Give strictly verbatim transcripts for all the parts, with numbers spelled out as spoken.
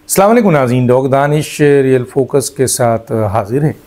अस्सलाम वालेकुम नाज़रीन, डॉग दानिश रियल फोकस के साथ हाजिर है।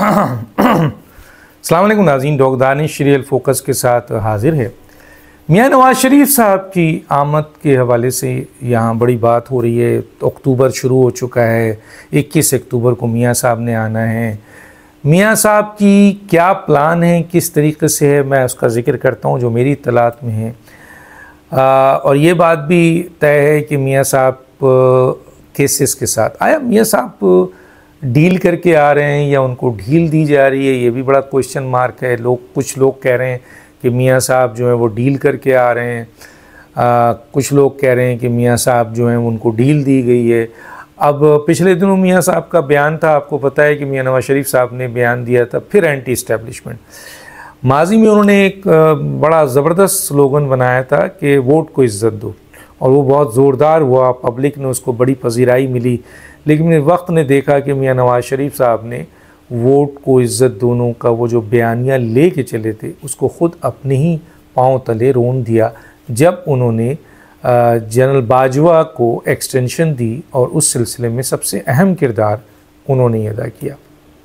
अस्सलाम वालेकुम नाज़रीन, डॉग दानिश रियल फोकस के साथ हाजिर है। मियाँ नवाज़ शरीफ साहब की आमद के हवाले से यहाँ बड़ी बात हो रही है। तो अक्टूबर शुरू हो चुका है, इक्कीस अक्टूबर को मियाँ साहब ने आना है। मियाँ साहब की क्या प्लान है, किस तरीके से है, मैं उसका ज़िक्र करता हूँ जो मेरी इत्तलात में है। आ, और ये बात भी तय है कि मियाँ साहब केसेस के साथ आया, मियाँ साहब डील करके आ रहे हैं या उनको ढील दी जा रही है, ये भी बड़ा क्वेश्चन मार्क है। लोग कुछ लोग कह रहे हैं कि मियाँ साहब जो हैं वो डील करके आ रहे हैं, आ, कुछ लोग कह रहे हैं कि मियाँ साहब जो हैं उनको डील दी गई है। अब पिछले दिनों मियाँ साहब का बयान था, आपको पता है कि मियाँ नवाज़ शरीफ साहब ने बयान दिया था फिर एंटी इस्टेब्लिशमेंट। माजी में उन्होंने एक बड़ा ज़बरदस्त स्लोगन बनाया था कि वोट को इज़्ज़त दो, और वो बहुत ज़ोरदार हुआ, पब्लिक ने उसको बड़ी पजीराई मिली। लेकिन वक्त ने देखा कि मियाँ नवाज़ शरीफ साहब ने वोट को इज़्ज़त दोनों का वो जो बयानिया ले के चले थे उसको ख़ुद अपने ही पाँव तले रोन दिया जब उन्होंने जनरल बाजवा को एक्सटेंशन दी, और उस सिलसिले में सबसे अहम किरदार उन्होंने अदा किया।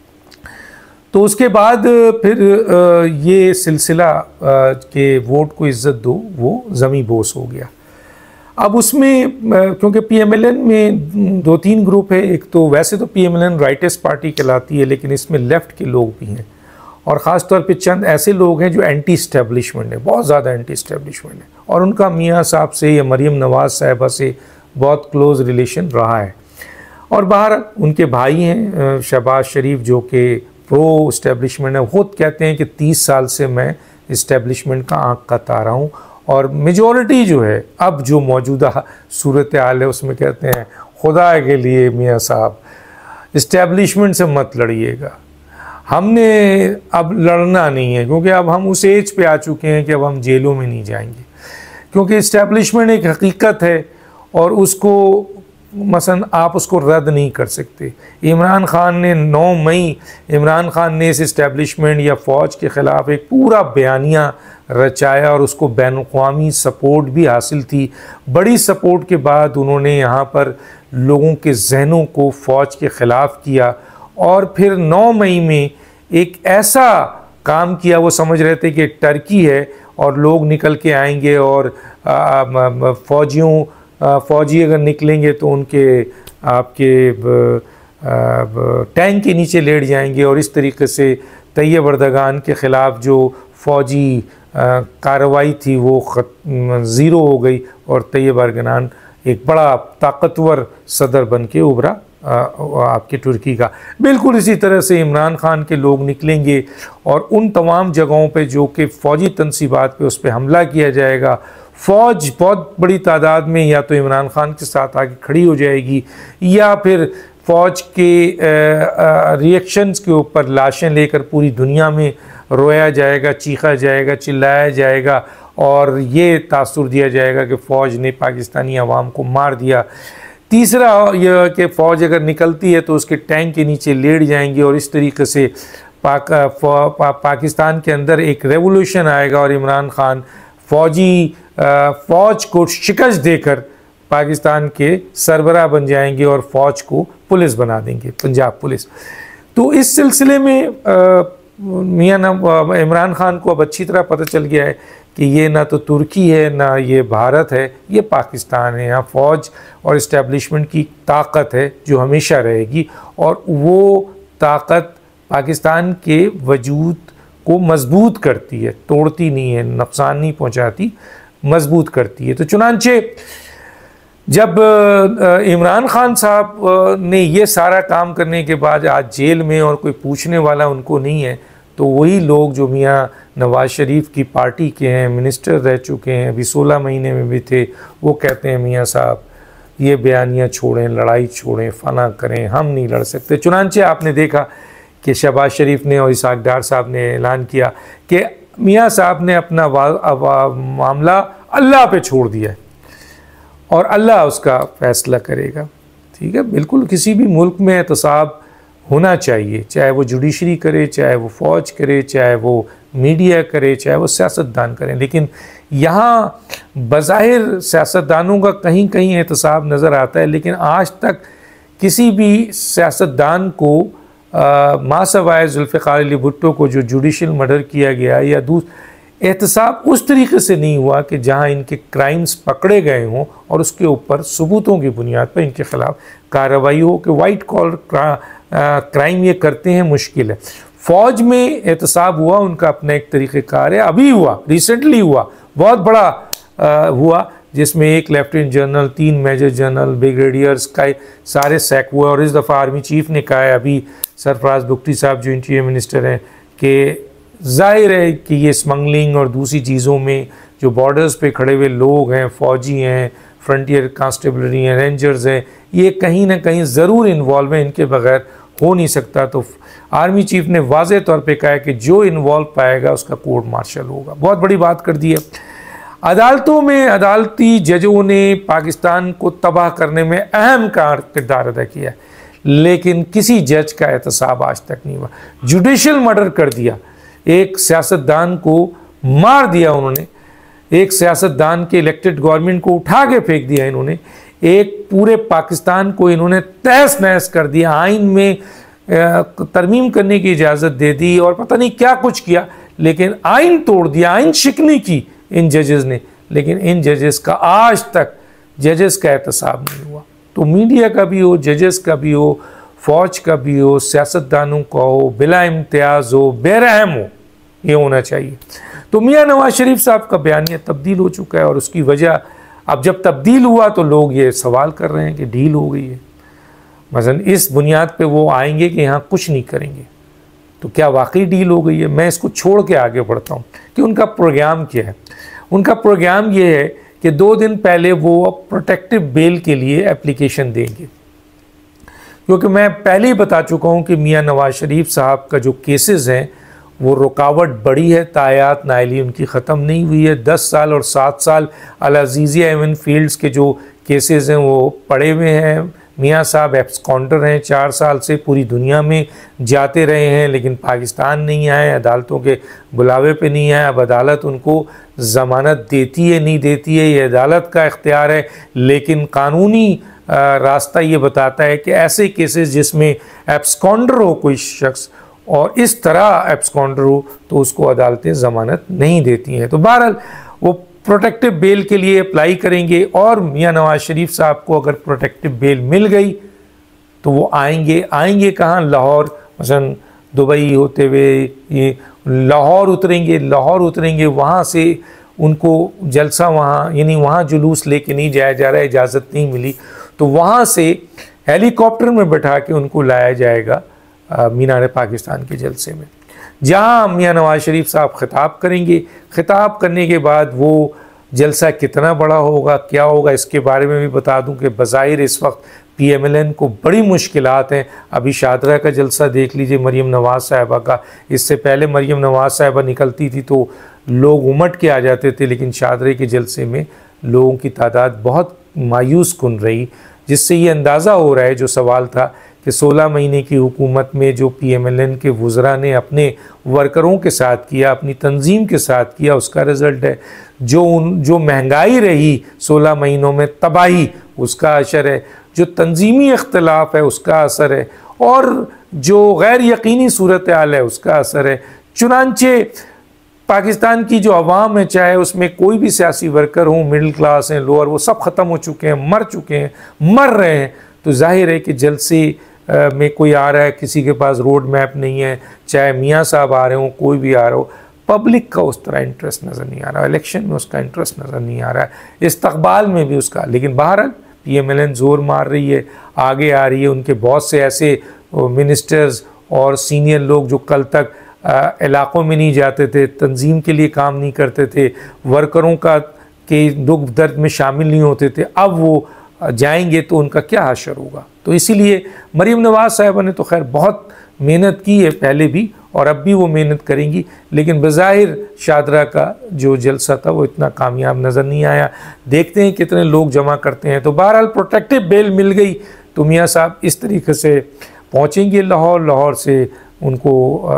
तो उसके बाद फिर ये सिलसिला के वोट को इज़्ज़त दो वो ज़मी बोस हो गया। अब उसमें क्योंकि पीएमएलएन में दो तीन ग्रुप है, एक तो वैसे तो पीएमएलएन राइटिस्ट पार्टी कहलाती है, लेकिन इसमें लेफ़्ट के लोग भी हैं, और ख़ास तौर पे चंद ऐसे लोग हैं जो एंटी इस्टेब्लिशमेंट है, बहुत ज़्यादा एंटी इस्टेब्लिशमेंट है, और उनका मियाँ साहब से या मरीम नवाज़ साहिबा से बहुत क्लोज़ रिलेशन रहा है। और बाहर उनके भाई हैं शहबाज शरीफ जो कि प्रो इस्टेब्लिशमेंट है, खुद कहते हैं कि तीस साल से मैं इस्टेब्लिशमेंट का आँख का तारा हूँ, और मेजॉरिटी जो है अब जो मौजूदा सूरत हाल है उसमें कहते हैं खुदा के लिए मियाँ साहब इस्टेब्लिशमेंट से मत लड़िएगा, हमने अब लड़ना नहीं है, क्योंकि अब हम उस एज पे आ चुके हैं कि अब हम जेलों में नहीं जाएंगे, क्योंकि इस्टेब्लिशमेंट एक हकीकत है और उसको मसलन आप उसको रद्द नहीं कर सकते। इमरान खान ने नौ मई इमरान खान ने इस इस्टेब्लिशमेंट या फ़ौज के ख़िलाफ़ एक पूरा बयानिया रचाया, और उसको बैनुक़वामी सपोर्ट भी हासिल थी। बड़ी सपोर्ट के बाद उन्होंने यहाँ पर लोगों के जहनों को फ़ौज के ख़िलाफ़ किया, और फिर नौ मई में एक ऐसा काम किया, वो समझ रहे थे कि टर्की है और लोग निकल के आएंगे और फ़ौजियों फ़ौजी अगर निकलेंगे तो उनके आपके टैंक के नीचे लेट जाएंगे, और इस तरीके से तैयब अर्दगान के ख़िलाफ़ जो फ़ौजी कार्रवाई थी वो ज़ीरो हो गई, और तैयब अर्दगान एक बड़ा ताकतवर सदर बन के उभरा आपके तुर्की का। बिल्कुल इसी तरह से इमरान खान के लोग निकलेंगे और उन तमाम जगहों पे जो कि फ़ौजी तनसीबात पे उस पर हमला किया जाएगा। फ़ौज बहुत बड़ी तादाद में या तो इमरान खान के साथ आके खड़ी हो जाएगी, या फिर फ़ौज के रिएक्शंस के ऊपर लाशें लेकर पूरी दुनिया में रोया जाएगा, चीखा जाएगा, चिल्लाया जाएगा, और ये तासुर दिया जाएगा कि फ़ौज ने पाकिस्तानी अवाम को मार दिया। तीसरा यह कि फ़ौज अगर निकलती है तो उसके टैंक के नीचे लेट जाएंगे, और इस तरीके से पाक, पा, पाकिस्तान के अंदर एक रेवोल्यूशन आएगा, और इमरान खान फ़ौजी फ़ौज को शिकस्त देकर पाकिस्तान के सरबराह बन जाएंगे और फ़ौज को पुलिस बना देंगे, पंजाब पुलिस। तो इस सिलसिले में मियाँ इमरान खान को अब अच्छी तरह पता चल गया है कि ये ना तो तुर्की है ना ये भारत है, ये पाकिस्तान है। यहाँ फ़ौज और इस्टेब्लिशमेंट की ताकत है जो हमेशा रहेगी, और वो ताकत पाकिस्तान के वजूद को मजबूत करती है, तोड़ती नहीं है, नुकसान नहीं पहुँचाती, मजबूत करती है। तो चुनांचे जब इमरान खान साहब ने ये सारा काम करने के बाद आज जेल में और कोई पूछने वाला उनको नहीं है, तो वही लोग जो मियाँ नवाज़ शरीफ की पार्टी के हैं, मिनिस्टर रह चुके हैं, अभी सोलह महीने में भी थे, वो कहते हैं मियाँ साहब ये बयानियाँ छोड़ें, लड़ाई छोड़ें, फना करें, हम नहीं लड़ सकते। चुनांचे आपने देखा कि शहबाज शरीफ ने और इसहाक डार साहब ने ऐलान किया कि मियाँ साहब ने अपना मामला अल्लाह पे छोड़ दिया है और अल्लाह उसका फ़ैसला करेगा। ठीक है, बिल्कुल किसी भी मुल्क में एहतसाब होना चाहिए, चाहे वो जुडिशरी करे, चाहे वो फ़ौज करे, चाहे वो मीडिया करे, चाहे वो सियासतदान करें, लेकिन यहाँ बज़ाहिर सियासतदानों का कहीं कहीं एहतसाब नज़र आता है, लेकिन आज तक किसी भी सियासतदान को मासवाए जुल्फ़िकार अली भुट्टो को जो जुडिशल मर्डर किया गया या दूस एहतसाब उस तरीके से नहीं हुआ कि जहां इनके क्राइम्स पकड़े गए हों और उसके ऊपर सबूतों की बुनियाद पर इनके ख़िलाफ़ कार्रवाई हो कि वाइट कॉलर क्राइम ये करते हैं मुश्किल है। फ़ौज में एहतसाब हुआ, उनका अपना एक तरीक़ेकार है, अभी हुआ, रिसेंटली हुआ, बहुत बड़ा आ, हुआ, जिसमें एक लेफ्टिनेंट जनरल, तीन मेजर जनरल, ब्रिगेडियर्स का सारे सैक हुए। और इस दफ़ा आर्मी चीफ ने कहा है अभी सरफराज बुगटी साहब जो इंटीरियर मिनिस्टर हैं कि ज़ाहिर है कि ये स्मगलिंग और दूसरी चीज़ों में जो बॉर्डर्स पे खड़े हुए लोग हैं, फ़ौजी हैं, फ्रंटियर कांस्टेबलरी हैं, रेंजर्स हैं, ये कहीं ना कहीं ज़रूर इन्वॉल्व हैं, इनके बगैर हो नहीं सकता। तो आर्मी चीफ ने वाज़ेह तौर पे कहा है कि जो इन्वॉल्व पाएगा उसका कोर्ट मार्शल होगा। बहुत बड़ी बात कर दी है। अदालतों में अदालती जजों ने पाकिस्तान को तबाह करने में अहम किरदार अदा किया है, लेकिन किसी जज का एहतसाब आज तक नहीं हुआ। जुडिशल मर्डर कर दिया, एक सियासतदान को मार दिया उन्होंने, एक सियासतदान के इलेक्टेड गवर्नमेंट को उठा के फेंक दिया इन्होंने, एक पूरे पाकिस्तान को इन्होंने तहस नहस कर दिया, आइन में तरमीम करने की इजाज़त दे दी और पता नहीं क्या कुछ किया, लेकिन आइन तोड़ दिया, आइन शिकनी की इन जजेस ने। लेकिन इन जजेस का आज तक जजेस का एहतसाब नहीं हुआ। तो मीडिया का भी हो, जजेस का भी हो, फ़ौज का भी हो, सियासतदानों का हो, बिला इम्तियाज़ हो, बेरहम हो, ये होना चाहिए। तो मियाँ नवाज शरीफ साहब का बयानिया तब्दील हो चुका है और उसकी वजह अब जब तब्दील हुआ तो लोग ये सवाल कर रहे हैं कि ढील हो गई है। मसलन इस बुनियाद पे वो आएंगे कि यहाँ कुछ नहीं करेंगे, तो क्या वाकई डील हो गई है? मैं इसको छोड़ के आगे बढ़ता हूँ कि उनका प्रोग्राम क्या है। उनका प्रोग्राम ये है कि दो दिन पहले वो प्रोटेक्टिव बेल के लिए एप्लीकेशन देंगे, क्योंकि मैं पहले ही बता चुका हूँ कि मियाँ नवाज शरीफ साहब का जो केसेस हैं वो रुकावट बड़ी है, तायात नाइली उनकी ख़त्म नहीं हुई है। दस साल और सात साल अल अज़ीज़िया एवन फील्ड्स के जो केसेस हैं वो पड़े हुए हैं। मियाँ साहब एब्सकॉन्डर हैं, चार साल से पूरी दुनिया में जाते रहे हैं लेकिन पाकिस्तान नहीं आए, अदालतों के बुलावे पे नहीं आए। अब अदालत उनको ज़मानत देती है नहीं देती है ये अदालत का इख्तियार है, लेकिन कानूनी रास्ता ये बताता है कि ऐसे केसेस जिसमें एब्सकॉन्डर हो कोई शख्स और इस तरह एब्सकॉन्डर हो तो उसको अदालतें ज़मानत नहीं देती हैं। तो बहरहाल वो प्रोटेक्टिव बेल के लिए अप्लाई करेंगे और मियाँ नवाज शरीफ साहब को अगर प्रोटेक्टिव बेल मिल गई तो वो आएंगे। आएंगे कहाँ? लाहौर, मसलन दुबई होते हुए ये लाहौर उतरेंगे। लाहौर उतरेंगे, वहाँ से उनको जलसा वहाँ यानी वहाँ जुलूस लेके नहीं जाया जा रहा है, इजाज़त नहीं मिली, तो वहाँ से हेलीकॉप्टर में बैठा के उनको लाया जाएगा मीनार पाकिस्तान के जलसे में, जहाँ मियाँ नवाज शरीफ साहब खिताब करेंगे। खिताब करने के बाद वो जलसा कितना बड़ा होगा, क्या होगा, इसके बारे में भी बता दूं कि बज़ाहिर इस वक्त पी एम एल एन को बड़ी मुश्किलात हैं। अभी शादरा का जलसा देख लीजिए, मरीम नवाज़ साहिबा का। इससे पहले मरीम नवाज़ साहिबा निकलती थी तो लोग उमट के आ जाते थे, लेकिन शादरे के जलसे में लोगों की तादाद बहुत मायूस कुन रही, जिससे ये अंदाज़ा हो रहा है जो सवाल था कि सोलह महीने की हुकूमत में जो पी एम एल एन के वुज़रा ने अपने वर्करों के साथ किया, अपनी तंजीम के साथ किया, उसका रिज़ल्ट है। जो उन जो महंगाई रही सोलह महीनों में, तबाही, उसका असर है। जो तंजीमी इख्तलाफ है उसका असर है, और जो गैर यकीनी सूरत हाल है उसका असर है। चुनांचे पाकिस्तान की जो अवाम है, चाहे उसमें कोई भी सियासी वर्कर हो, मिडिल क्लास हैं, लोअर, वो सब ख़त्म हो चुके हैं, मर चुके हैं, मर रहे हैं। तो जाहिर है कि जलसे में कोई आ रहा है, किसी के पास रोड मैप नहीं है, चाहे मियाँ साहब आ रहे हो, कोई भी आ रहा हो, पब्लिक का उस तरह इंटरेस्ट नज़र नहीं आ रहा, इलेक्शन में उसका इंटरेस्ट नज़र नहीं आ रहा है, इस्तकबाल में भी उसका। लेकिन बहरहाल पी एम एल एन ज़ोर मार रही है, आगे आ रही है। उनके बहुत से ऐसे मिनिस्टर्स और सीनियर लोग जो कल तक इलाक़ों में नहीं जाते थे, तंजीम के लिए काम नहीं करते थे, वर्करों का के दुख दर्द में शामिल नहीं होते थे, अब वो जाएंगे तो उनका क्या हशर होगा। तो इसीलिए मरीम नवाज़ साहिबा ने तो खैर बहुत मेहनत की है पहले भी और अब भी वो मेहनत करेंगी, लेकिन बज़ाहिर शादरा का जो जलसा था वो इतना कामयाब नज़र नहीं आया। देखते हैं कितने लोग जमा करते हैं। तो बहरहाल प्रोटेक्टिव बेल मिल गई तो मियाँ साहब इस तरीके से पहुँचेंगे लाहौर। लाहौर से उनको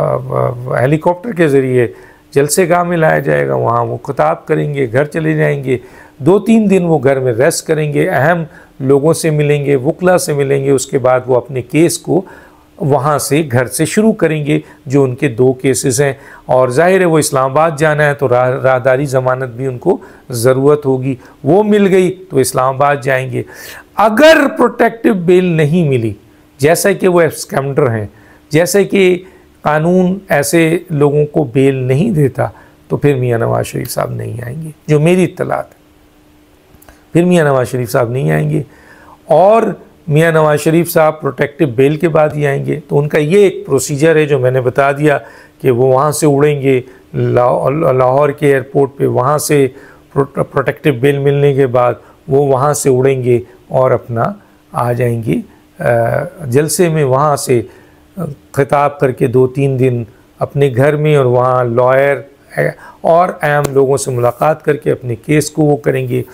हेलीकॉप्टर के ज़रिए जलसे गाह में लाया जाएगा, वहाँ वो खिताब करेंगे, घर चले जाएंगे। दो तीन दिन वो घर में रेस्ट करेंगे, अहम लोगों से मिलेंगे, वकला से मिलेंगे, उसके बाद वो अपने केस को वहाँ से घर से शुरू करेंगे जो उनके दो केसेस हैं। और जाहिर है वो इस्लामाबाद जाना है तो राह राहदारी ज़मानत भी उनको ज़रूरत होगी, वो मिल गई तो इस्लामाबाद जाएंगे। अगर प्रोटेक्टिव बेल नहीं मिली, जैसा कि वो एब्सकैम्डर हैं, जैसे कि कानून ऐसे लोगों को बेल नहीं देता, तो फिर मियाँ नवाज़ शरीफ साहब नहीं आएंगे, जो मेरी इत्तलात है। फिर मियाँ नवाज़ शरीफ साहब नहीं आएंगे और मियाँ नवाज़ शरीफ साहब प्रोटेक्टिव बेल के बाद ही आएंगे। तो उनका ये एक प्रोसीजर है जो मैंने बता दिया कि वो वहाँ से उड़ेंगे लाहौर के एयरपोर्ट पे, वहाँ से प्रोटेक्टिव बेल मिलने के बाद वो वहाँ से उड़ेंगे और अपना आ जाएंगे जलसे में, वहाँ से खिताब करके दो तीन दिन अपने घर में और वहाँ लॉयर और आम लोगों से मुलाकात करके अपने केस को वो करेंगे।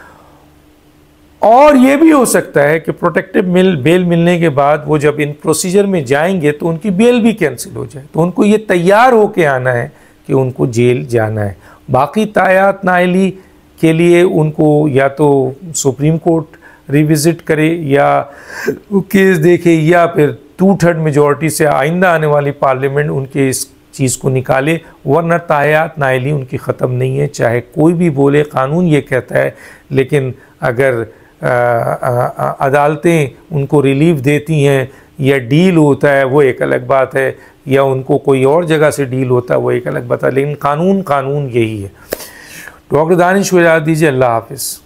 और ये भी हो सकता है कि प्रोटेक्टिव मिल बेल मिलने के बाद वो जब इन प्रोसीजर में जाएंगे तो उनकी बेल भी कैंसिल हो जाए, तो उनको ये तैयार हो के आना है कि उनको जेल जाना है। बाकी तायात नाइली के लिए उनको या तो सुप्रीम कोर्ट रिविज़िट करे या केस देखे या फिर टू थर्ड मेजॉरिटी से आइंदा आने वाली पार्लियामेंट उनके इस चीज़ को निकाले, वरना तायात नाइली उनकी ख़त्म नहीं है। चाहे कोई भी बोले, कानून ये कहता है, लेकिन अगर अदालतें उनको रिलीफ देती हैं या डील होता है वो एक अलग बात है, या उनको कोई और जगह से डील होता है वो एक अलग बात है, लेकिन कानून कानून यही है। डॉक्टर दानिश को इजाज़त दीजिए। अल्लाह हाफ़िज़।